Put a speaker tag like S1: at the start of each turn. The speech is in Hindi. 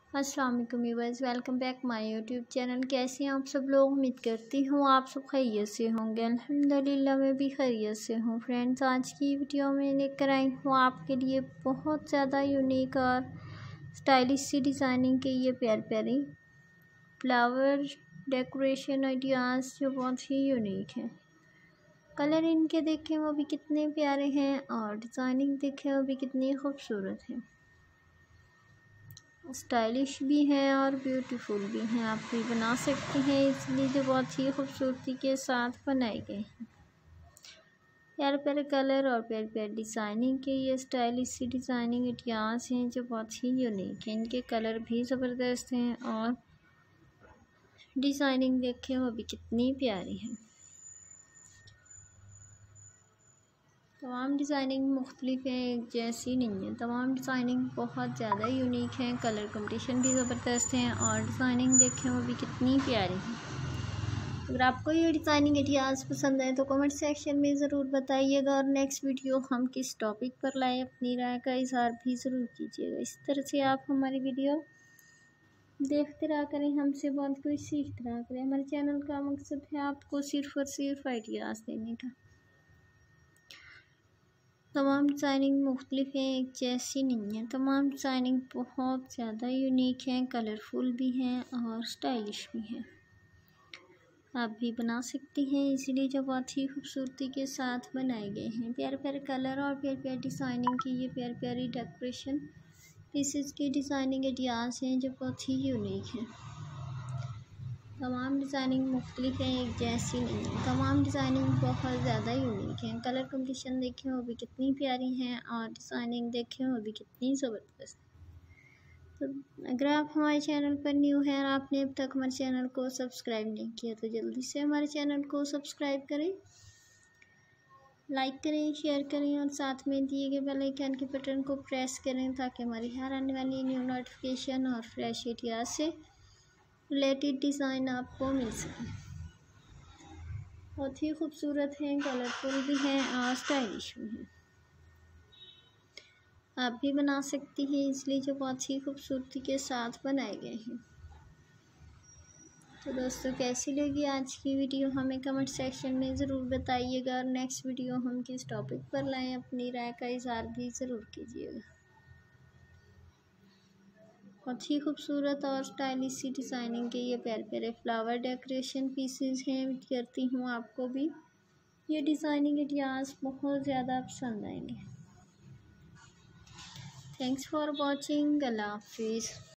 S1: अस्सलाम वालेकुम viewers, welcome back my YouTube channel. कैसे हैं आप सब लोग? उम्मीद करती हूँ आप सब खैरियत से होंगे। अल्हम्दुलिल्लाह मैं भी खैरियत से हूँ। फ्रेंड्स, आज की वीडियो में लेकर आई हूँ आपके लिए बहुत ज़्यादा यूनिक और स्टाइलिश सी डिज़ाइनिंग के ये प्यारी प्यारी फ्लावर डेकोरेशन आइडियाज़ जो बहुत ही यूनिक हैं। कलर इनके देखें वो भी कितने प्यारे हैं और डिज़ाइनिंग देखें वो भी कितनी खूबसूरत है। स्टाइलिश भी हैं और ब्यूटीफुल भी हैं। आप भी बना सकते हैं इसलिए जो बहुत ही खूबसूरती के साथ बनाए गए हैं। प्यारे प्यारे कलर और प्यारे प्यारे डिज़ाइनिंग के ये स्टाइलिश सी डिज़ाइनिंग आइडियाज़ हैं जो बहुत ही यूनिक हैं। इनके कलर भी ज़बरदस्त हैं और डिज़ाइनिंग देखें वो भी कितनी प्यारी है। तमाम डिज़ाइनिंग मुख्तलिफ है, एक जैसी नहीं है। तमाम डिज़ाइनिंग बहुत ज़्यादा यूनिक हैं। कलर कॉम्बिनेशन भी ज़बरदस्त हैं और डिज़ाइनिंग देखें वो भी कितनी प्यारी है। अगर आपको ये डिज़ाइनिंग आइडियाज़ पसंद आए तो कमेंट सेक्शन में ज़रूर बताइएगा और नेक्स्ट वीडियो हम किस टॉपिक पर लाएँ अपनी राय का इज़हार भी ज़रूर कीजिएगा। इस तरह से आप हमारी वीडियो देखते रहा करें, हमसे बहुत कुछ सीखते रहा करें। हमारे चैनल का मकसद है आपको सिर्फ़ और सिर्फ आइडियाज़ देने का। तमाम डिज़ाइनिंग मुख्तलिफ हैं, एक जैसी नहीं है। तमाम डिज़ाइनिंग बहुत ज़्यादा यूनिक हैं, कलरफुल भी हैं और स्टाइलिश भी हैं। आप भी बना सकते हैं इसीलिए जो बहुत ही खूबसूरती के साथ बनाए गए हैं। प्यारे प्यारे कलर और प्यारी प्यारी डिज़ाइनिंग की ये प्यारी प्यारी डेकोरेशन पीसेस की डिज़ाइनिंग आइडियाज़ हैं जो बहुत ही यूनिक हैं। तमाम डिज़ाइनिंग मुख्तलिफ हैं, एक जैसी नहीं है। तमाम डिज़ाइनिंग बहुत ज़्यादा यूनिक हैं। कलर कॉम्बिनेशन देखें वो भी कितनी प्यारी हैं और डिज़ाइनिंग देखें वो भी कितनी ज़बरदस्त है। तो अगर आप हमारे चैनल पर न्यू हैं और आपने अब तक हमारे चैनल को सब्सक्राइब नहीं किया तो जल्दी से हमारे चैनल को सब्सक्राइब करें, लाइक करें, शेयर करें और साथ में दिए गए बेल आइकन के बटन को प्रेस करें ताकि हमारी हर आने वाली न्यू नोटिफिकेशन और फ्रेश आइडियाज़ से रिलेटेड डिज़ाइन आपको मिल सके। बहुत ही खूबसूरत हैं, कलरफुल भी हैं और स्टाइलिश भी हैं। आप भी बना सकती हैं इसलिए जो बहुत ही खूबसूरती के साथ बनाए गए हैं। तो दोस्तों, कैसी लगी आज की वीडियो हमें कमेंट सेक्शन में ज़रूर बताइएगा और नेक्स्ट वीडियो हम किस टॉपिक पर लाएँ अपनी राय का इज़हार भी ज़रूर कीजिएगा। बहुत ही खूबसूरत और स्टाइलिश सी डिज़ाइनिंग के ये प्यारे प्यारे फ्लावर डेकोरेशन पीसेस हैं। उम्मीद करती हूँ आपको भी ये डिज़ाइनिंग आइडियाज़ बहुत ज़्यादा पसंद आएंगे। Thanks for watching. अल्लाह हाफिज़।